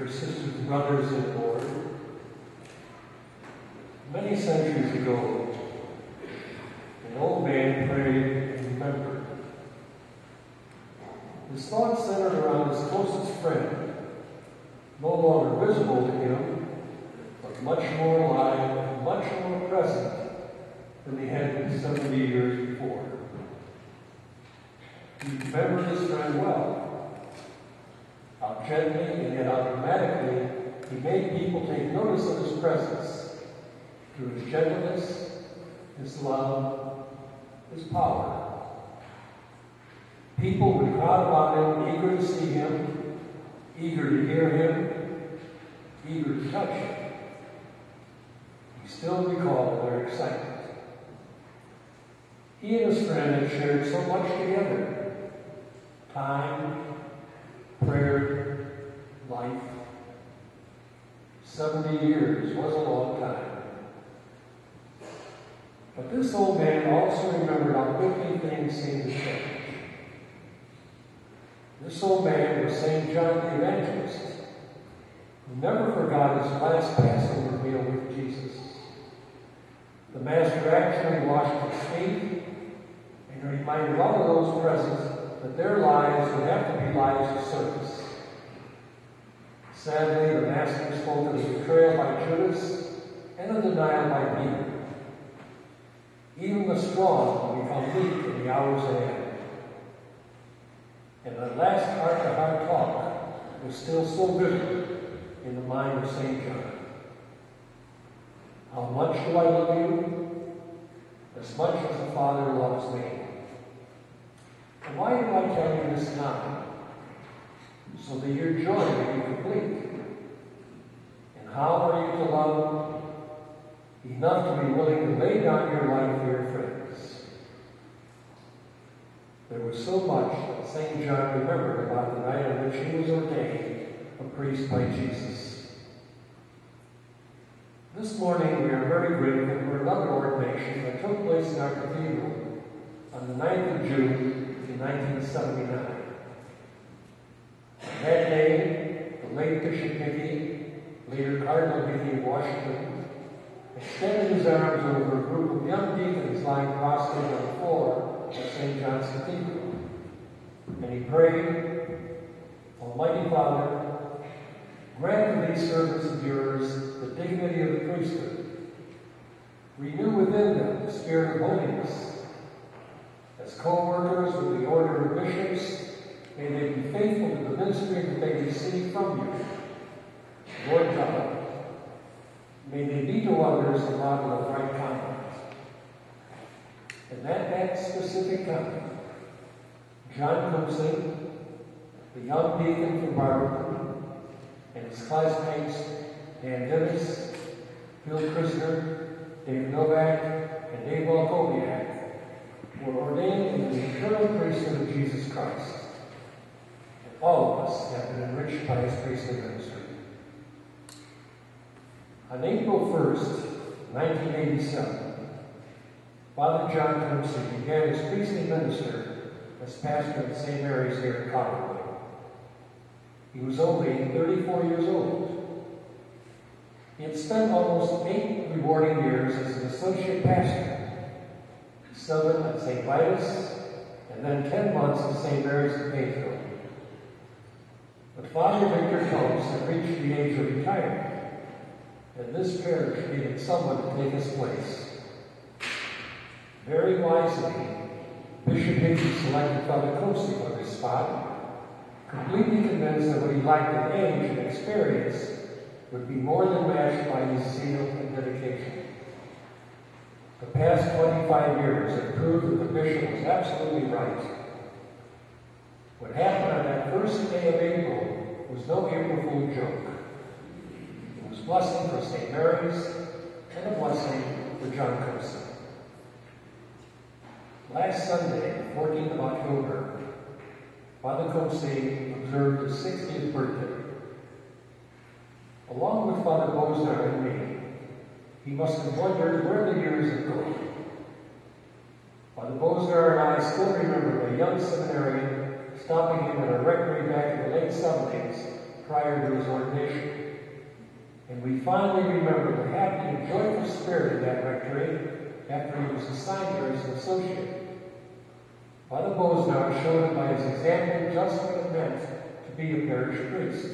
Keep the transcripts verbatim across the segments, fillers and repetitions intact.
dear sisters and brothers in the Lord, many centuries ago, an old man prayed and remembered. His thoughts centered around his closest friend, no longer visible to him, but much more alive and much more present than he had been seventy years before. He remembered his friend well. How gently and yet how dramatically he made people take notice of his presence through his gentleness, his love, his power. People would crowd about him, eager to see him, eager to hear him, eager to touch him. He still recalled their excitement. He and his friend had shared so much together. Time, prayer, life. Seventy years was a long time. But this old man also remembered how quickly things seemed to change. This old man was Saint John the Evangelist, who never forgot his last Passover meal with Jesus. The Master actually washed his feet and reminded all of those present that their lives would have to be lives of service. Sadly, the Master spoke of the betrayal by Judas and the denial by Peter. Even the strong will become weak in the hours ahead. And that last heart-to-heart talk was still so vivid in the mind of Saint John. How much do I love you? As much as the Father loves me. And why do I tell you this now? So that your joy may be complete. And how are you to love enough to be willing to lay down your life for your friends? There was so much that Saint John remembered about the night on which he was ordained a priest by Jesus. This morning we are very grateful for another ordination that took place in our cathedral on the ninth of June in nineteen seventy-nine. On that day, the late Bishop Hickey, later Cardinal Hickey of Washington, extended his arms over a group of young deacons lying prostrate on the floor of Saint John's Cathedral. And he prayed, Almighty Father, grant to these servants of yours the dignity of the priesthood. Renew within them the spirit of holiness. As co-workers with the order of bishops, may they be faithful to the ministry that they receive from you. Lord God, may they be to others a model of right conduct. And at that specific time, John Kumse, the young deacon from Barberton, and his classmates Dan Dennis, Bill Christner, Dave Novak, and Dave Walkowiak, were ordained in the eternal priesthood of Jesus Christ. And all of us have been enriched by his priestly ministry. On April first, nineteen eighty-seven, Father John Kumse began his priestly ministry as pastor at Saint Mary's here in Collinwood. He was only thirty-four years old. He had spent almost eight rewarding years as an associate pastor, seven at Saint Vitus, and then ten months at Saint Mary's in Pevec. But Father Victor Combs had reached the age of retirement, and this parish needed someone to take his place. Very wisely, Bishop Hickey selected Father Kumse for this spot, completely convinced that what he lacked in age and experience would be more than matched by his zeal and dedication. The past twenty-five years have proved that the bishop was absolutely right. What happened on that first day of April was no April Fool joke. It was a blessing for Saint Mary's and a blessing for John Kumse. Last Sunday, the fourteenth of October, Father Kumse observed his sixtieth birthday. Along with Father Bosnar and me, he must have wondered where the years had gone. Father Bosnar and I still remember a young seminarian stopping him at a rectory back in the late seventies, prior to his ordination. And we finally remember the happy and joyful spirit of that rectory after he was assigned there as an associate. Father Bosnar showed him by his example just what it meant to be a parish priest.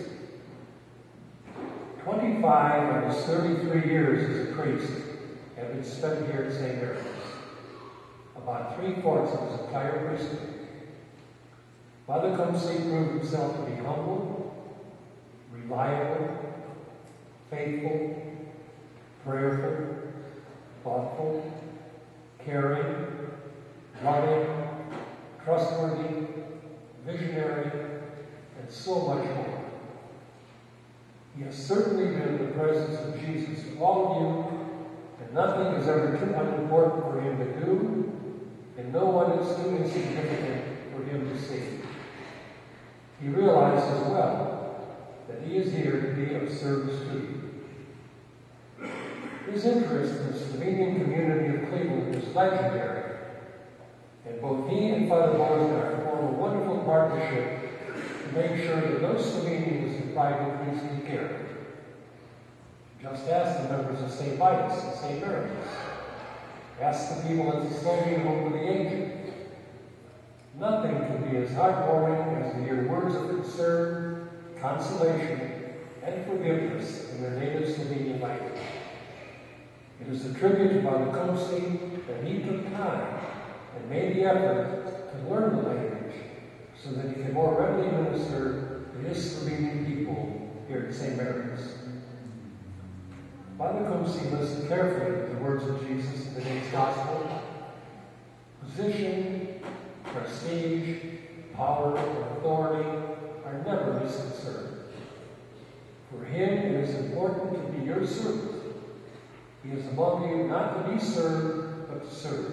twenty-five of his thirty-three years as a priest have been spent here at Saint Mary's. About three-fourths of his entire priesthood. Father Kumse proved himself to be humble, reliable, faithful, prayerful, thoughtful, caring, loving, trustworthy, visionary, and so much more. He has certainly been in the presence of Jesus to all of you, and nothing is ever too unimportant for him to do, and no one is too insignificant for him to see. He realizes well that he is here to be of service to you. His interest in the Slovenian community of Cleveland is legendary, and both he and Father Bosnar form a wonderful partnership to make sure that no Slovenian is deprived of priestly care. Just ask the members of Saint Vitus and Saint Mary's. Ask the people at the Slovenian Home for the Aged. Nothing can be as heartwarming as to hear words of concern, consolation, and forgiveness in their native Slovenian language. It is a tribute to Father Kumse that he took time and made the effort to learn the language so that he can more readily minister to his Slovenian people here at Saint Mary's. Father Kumse listened carefully to the words of Jesus in today's Gospel. Position, prestige, power, and authority are never his concern. For him, it is important to be your servant. He is among you not to be served, but to serve.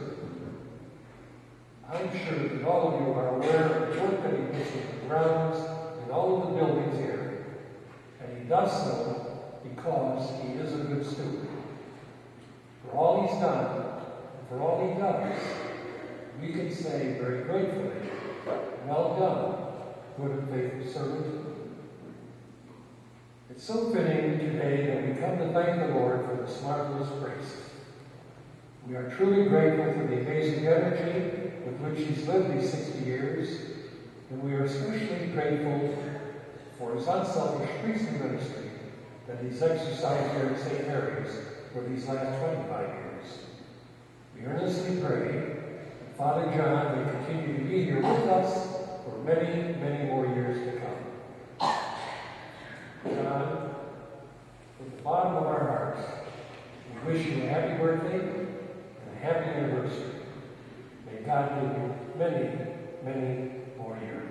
I'm sure that all of you are aware of the work that he puts into the grounds and all of the buildings here. And he does so because he is a good steward. For all he's done, and for all he does, we can say very gratefully, well done, good and faithful servant. It's so fitting today that we come to thank the Lord for this marvelous grace. We are truly grateful for the amazing energy with which he's lived these sixty years, and we are especially grateful for his unselfish priestly ministry that he's exercised here at Saint Mary's for these last twenty-five years. We earnestly pray that Father John may continue to be here with us for many, many more years to come. John, from the bottom of our hearts, we wish you a happy birthday and a happy anniversary. May God give you many, many more years.